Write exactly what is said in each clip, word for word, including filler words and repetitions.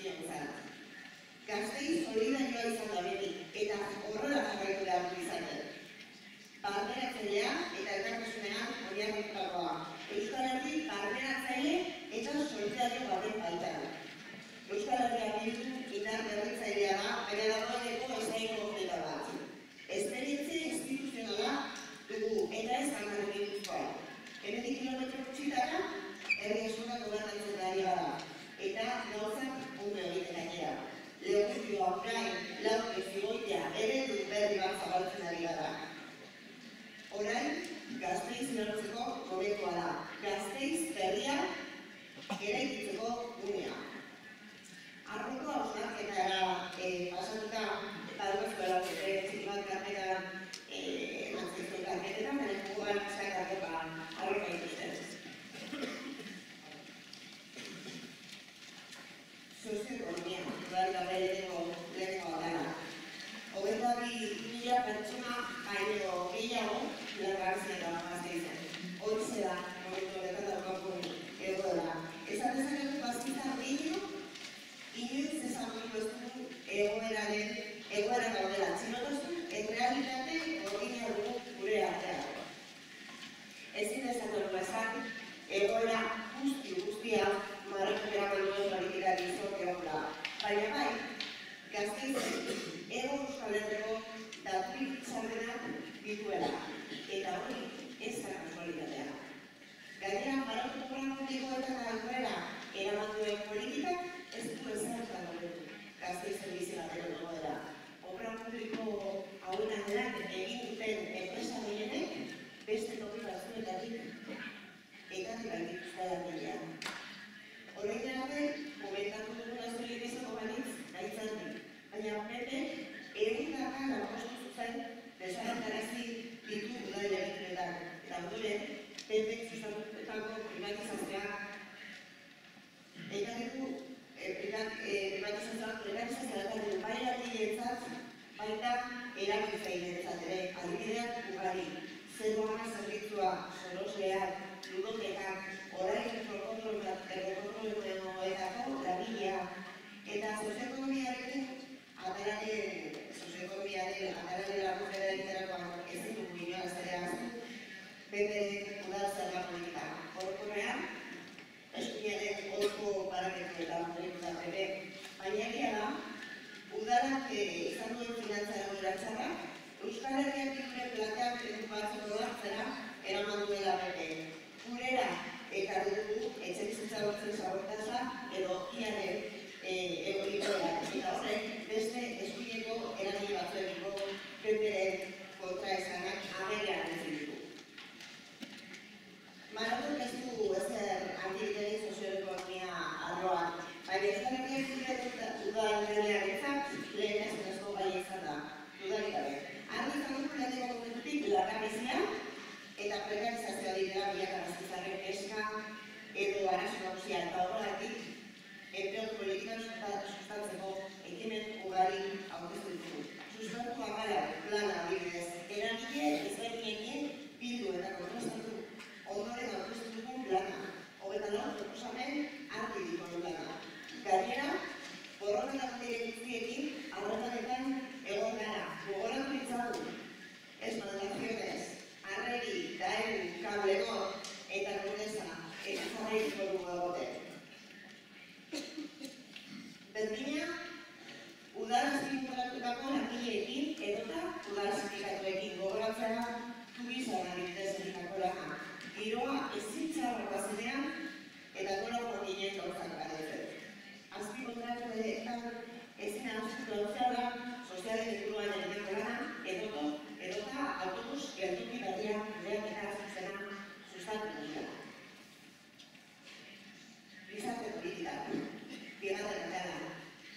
egiten zen. Gaztei solidarioa izan da beti, eta horrela jarraitu behar du izaten. Barneratzailea eta elkartasunean oinarritutakoa. Euskal Herri barneratzaile eta solidario baten baita. Euskal Herria Bildu indar berritzailea da, bere dagoeneko ezain konkreta bat. Esperientzia instituzionala dugu eta ez kanaren dituzkoa. Hemendik kilometro gutxitara, herri eskunak gobernatzen ari gara. Eta gauzak ondo egiten gainera. Leguzioa, gain, laute, zigoitea, eredu berri bat zabaltzen ari gara. Orain, Gasteiz lortzeko momentua da. Gasteiz berria eraikitzeko gunea. Arroko hausnarketara pasatuta, eta dugazkoa txikimat kartetan, emantzizko kartetan, baina jugan eskakartoka arroka ikusten. Sozioekonomia, dudarik gabe lehenengo dara. Hogeita bi mila pertsona baino gehiago largartzen eta Gasteizen. Horixe da, momentu honetan daukakun egoera. Esan dezakegu bazkita gehiago, inoiz ezagutu ez dugu egoeraren egoera gaudela. Txinotasun, errealitate gordina dugu gure artean. Ezin dezakegu esan, egoera guzti guztia marrakera bainoen politikari izok egula. Baina bai, Gasteizen ego Euskal Herriko daturik txarrenak dituela. Eta hori ez da kasualitatea. Gainera, maroko programatikoetan aurrera eraman duen politikak ez du ezertan horretu. Gasteizen bizi batero egoera. Obra publiko hauen aldeak egin duten enpresa gehienek beste toki batzuetatik ekarri baitituzte langilean. Horrein arte, komentatu dugun azorik izango banitz, gaitzarri. Baina Pepe, egindaka lanpostu zuzen desagertarazi ditu udal egituretan. Eta ondoren, Pepe sustatutako privatizazioa ekarriku privatizazioak privatizazioak bai langileetzat, baita erabiltzaileentzat ere, adibideak ugari. Zeruana zerbitzua, sorosleak, ludotekak, orain errekontroloetako labila eta sozioekonomiarekin atarare sozioekonomiaren atarare lagunera egiterakoan ezin dugu inoaz ere aztu bete udal zerga politika. Orokorrean, eskuinaren orko parametroetan politika bebe, baina egia da, udalak izan duen finantza egoera txarrak, Euskal Herriak Bilduren planteamendu batzuk onartzera eraman duela bebe. Gurera ekarri dugu etxebizitza batzen zabortasa edo iaren egolikoerak. Eta horrek beste eskuineko eragile batzuekiko Peperen kontraesanak agerian ez ditu. Marokok ez du ezer antikiteri sozioekonomia arloan, baina Euskal Herriak Bilduren udalearentzat lehen ezinezko gai izan da, dudarik gabe. Argi izan dugu lehenengo momentutik langabezia eta prekarizazioa direla bilaka gaztizarren eska edo arazo nagusia eta horregatik enplegu politikan sustatzeko ekimen ugari aurkeztu ditugu. Sustatu amala plana adibidez, eragile ezberdinekin bildu eta kontrastatu ondoren aurkeztu dugun plana. Hogeita lau proposamen argi dituen plana. Gainera, borrokan agundire guztiekin aurretanetan egon gara. Gogoratu ditzagu, ez mandataziones, arregi, daen, kablegon eta nuneza eta jarraituko dugu egote. Berdina, udara sindikatuetako langileekin edota udara sindikatuekin gogoratzea tubizan adibidez egitako lana. Giroa ezin txarra zenean eta nola kondinen gauzak badetzen. Azpi kontratu edetan ezin ahaztu lautzara sozialen inguruan egiteko lana edota edota autobus geltoki berriak lehiaketa zena sustatu dira. Gizarte politika, bigarren atala.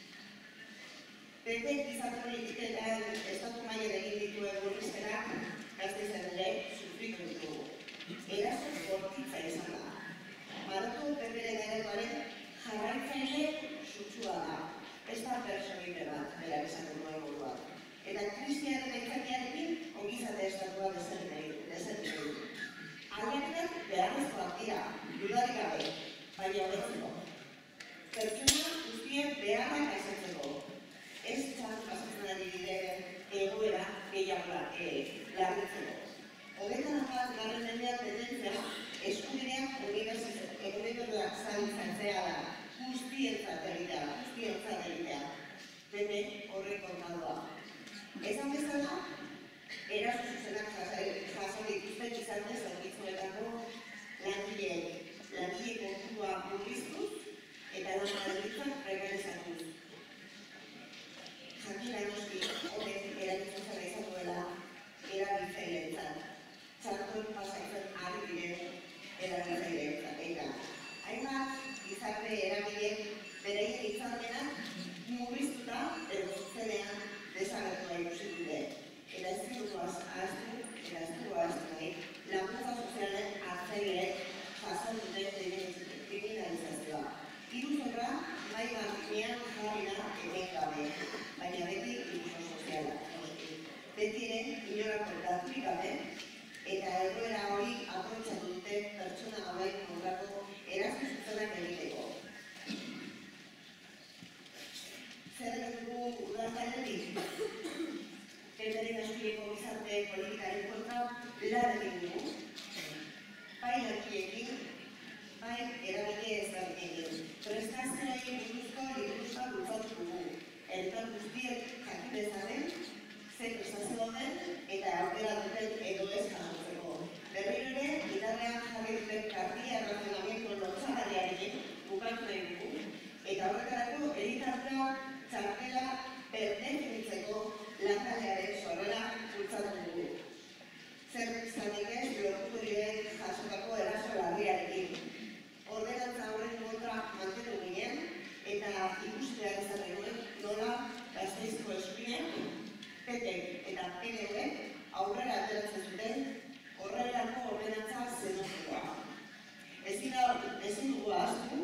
Bete gizarte politiketan estatu mailan egin dituen murrizketak Gasteizen ere sufritu ditugu. Eraso bortitza izan da. Maroko Peperen ereduaren jarraitzaile sutsua da. Ez da pertsonite bat, berak esaten duen burua. Eta krisiaren aitzakiarekin ongizate estatua desertu du. Aldaketak beharrezkoak dira, dudarik gabe, baina hobetzeko. Pertsona guztien behar beharrak asetzeko. Ez txatu pasatzen ari diren egoera gehiago larritzeko. Hogeita bat garren mendean tendentzia eskubideak unibertsalizatzea da, guztientzat egitea, guztientzat egitea. Bete horrek kontadoa. Esan bezala, eraso zuzenak jaso dituzten izanez zerbitzuetako langileek, langile kontua murriztuz eta lan baldintzak prekarizatuz. Jakina noski horrek erabiltzen zara izango dela erabiltzaileentzat. Txartuen pasatzen ari diren erabiltzaileentzat. Eta hainbat gizarte eragileek beraien hitzarmenak murriztuta edo zuzenean desagertua ikusi dute. Eta ez dugu ahaztu, eta ez dugu ahaztu nahi, laguntza sozialen hartzaileek jaso duten kriminalizazioa. Iruzurra nahi gainean jarri da etengabe, baina beti iluso soziala. Beti ere inolako daturik gabe, eta egoera hori aprobetxatu dute pertsona hauen kontrako erazko zuzenak egiteko. Zer dugu udaltzailetik? Ppren eskubideko gizarte politikaren kontra lan egin dugu. Bai langileenekin, bai eragile ezberdinekin. Prestazioei buruzko liburuzkoa bultzatu dugu. Herritar guztiek jakin dezaten, ze prestazio dauden eta aukera duten edo ez jasotzeko. Berriro ere, indarrean jarri duten kartia razonamiento lotsagarriarekin bukatu nahi dugu. Eta horretarako eritartea txartela berdefinitzeko lantaldearen sorrera bultzatu dugu. Zer zanik ez lortuko diren jasotako eraso larriarekin. Ordenantza horren kontra mantendu ginen eta ikustea izan genuen nola Gasteizko eskubideen P P eta P N V aurrera ateratzen zuten horrelako ordenantza xenofoboa. Ezin dugu ahaztu,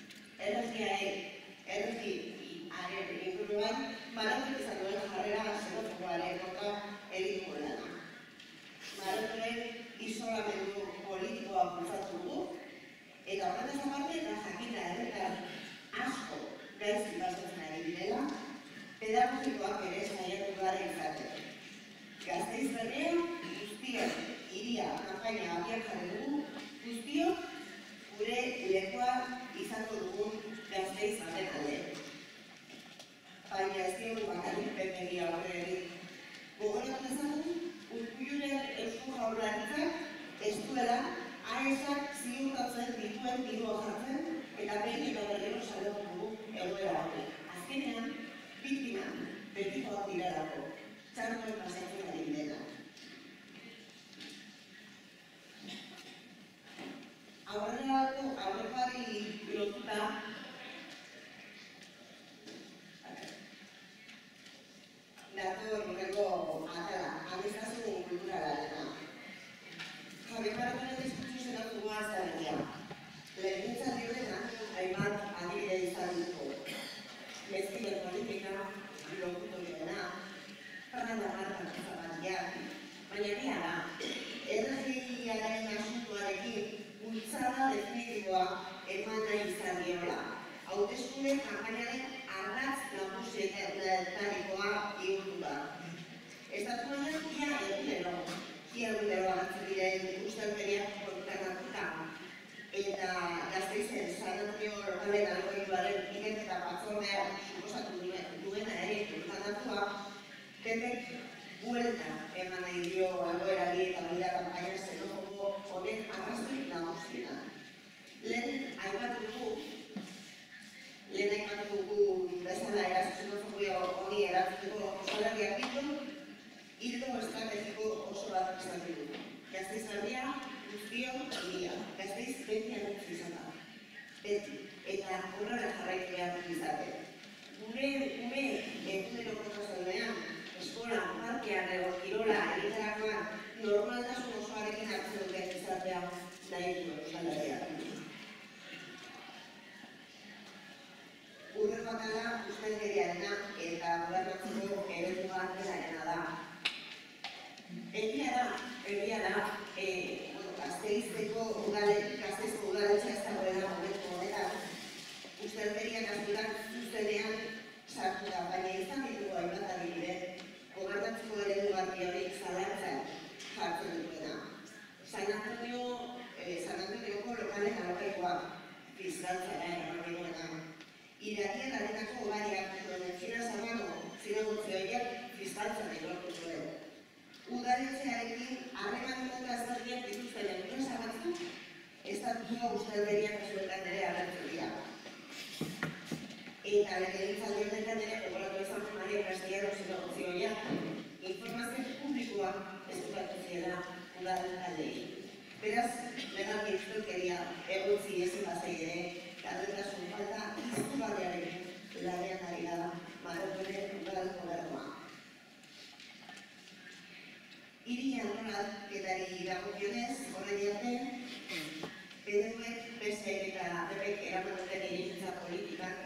erregi haren inguruan Marotok izan duen jarrera xenofoboaren kontra egiteko lana. Marotoren isolamendu politikoa bultzatu dugu, eta horretaz aparte eta jakina herritar asko gaizki pasatzen ari direla, pedagogikoak ere saiatu gara izaten. Gasteiz berria, guztiok hiria kanpaina abian jarri dugu, guztiok gure lekua izango dugun Gasteiz baten alde. Baina ez diogu bakarrik P-P-gi aurre egin. Gogoratu ezagun, Urkulluren Eusko Jaurlaritzak ez duela A E S-ak ziurtatzen dituen dirua jartzen eta behin eta berriro salatu dugu egoera hori. Azkenean, biktima betikoak direlako, txartuen pasatzen ari direla. Aurrekoari lotuta dator horreko atala, administrazio kulturala. Javier Marotoren diskurtso zenatu goaz da begia. Lehenentzat horretan, hainbat adibide izan dugu. Mezkile politika, lokuto direna, Fernanda Marta Zapatia, baina nia da, erregiaren asuntuarekin bultzada definitiboa eman nahi izan diola. Hauteskunde kanpainaren ardatz nagusietarikoa bihurtu da. Estatuan ia egunero, ia egunero agertzen diren ustelkeriak kontutan hartuta, eta Gasteizen sanatorio lokalen algoritmoaren ikerketa batzordea suposatu duena ere kontutan hartua, Ppek buelta eman nahi dio algoerari eta bida kanpaina xenofobo honen arrazoi nagusiena. Lehen aipatu dugu, lehen aipatu dugu bezala eraso xenofobia honi erantzuteko osalarriak ditu, ildo estrategiko oso bat izatu dugu. Gasteiz berria, guztion hiria. Gasteiz beti anutz izan da. Beti. Eta horrela jarraitu behar izate. Gure ume egunero protozionean, eskola, parkean edo kirola egiterakoan normaltasun osoarekin hartzen duten izatea nahi duen osalarriak. Urreko atala ustelkeriarena eta gobernatzeko eredua delarena da. Egia da, egia da, Gasteizko udaletxea ez dagoela momentu honetan, ustelkeria kasuran zuzenean zara eramanikoetan. Irakien arenako ugariak energieraz amano zinegotzi horiek fiskaltzan egortu zuen. Udaletxearekin harremanetan ezberdinak dituzten enpresa batzuk estatuko ustelkeria kasuetan ere agertzen dira. Eta legegintzaldi honetan ere gogoratu izan zen Maria Castellano zinegotzi horiek informazio publikoa ez dukatu ziela udalen taldeei. Beraz, legalki ustelkeria egotzi ezin bazei ere, gardentasun falta izugarriarekin lanean ari da Marokkoren udal gobernua. Hiri antolaketari dagokionez, orain arte, P D Ek, P S E eta P Pek eraman duten hirigintza politikak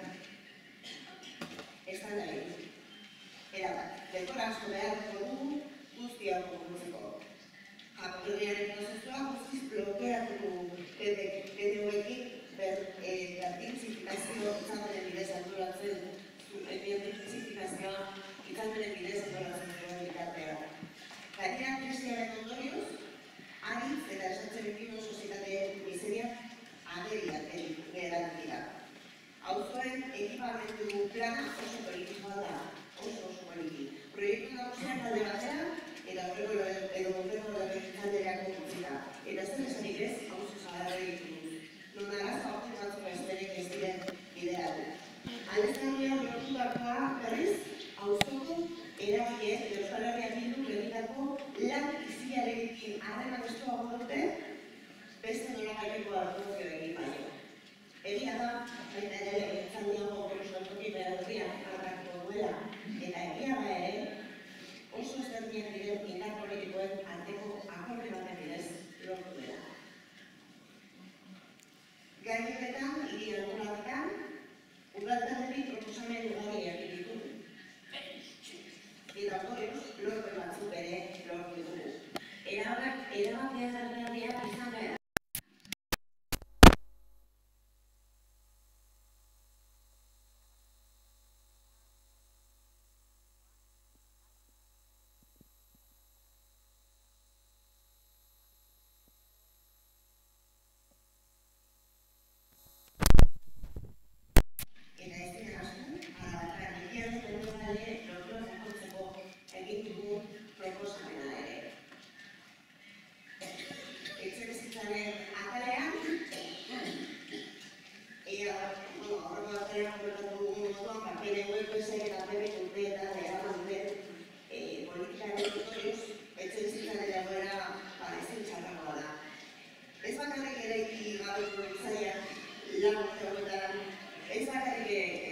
ez da nahi. Erabat, denbora asko beharko dugu guztia konpontzeko. Akordioaren prozesua guztiz blokeatu du P D Ekin bertintsifikazio itzalmenen bidez antolatzen bertintsifikazioa itzalmenen bidez antolatzen zuen bitartea. Gainera, krisiaren ondorioz, haritz eta esatzen ekimo sozietateen miseriak ageriak geratu dira. Auzoen ekipamendu plana oso politikoa da, oso oso politi. Proiektu nagusiak alde batera eta horrego horrego legegintzaldiak utzita. Eta zer esanik ez, auzo zaharrei dituz. Non arazko aurten batzuk ezberek ez diren bideratu. Alezarrian lortutakoa berriz, auzoko eragiek Euskal Herria Bilduk egitako lan iziarekin harreman estuago dute beste nolagaileko argudioekin baino. Egia da, baita ere legegintzaldiago proiektuak berriak harrako duela, eta egia da ere, oso ezberdinak diren indar politikoen arteko akordio baten bidez lortu dela. Gai honetan, hiri antolaketan, udaltalderik proposamen ugariak ditu. Eta ondorioz, lorpen batzuk ere lortu dugu. Erabakiak argiak izan behar. Ez bakarrik eraiki gabeko bizaiak lan urte hauetan, ez bakarrik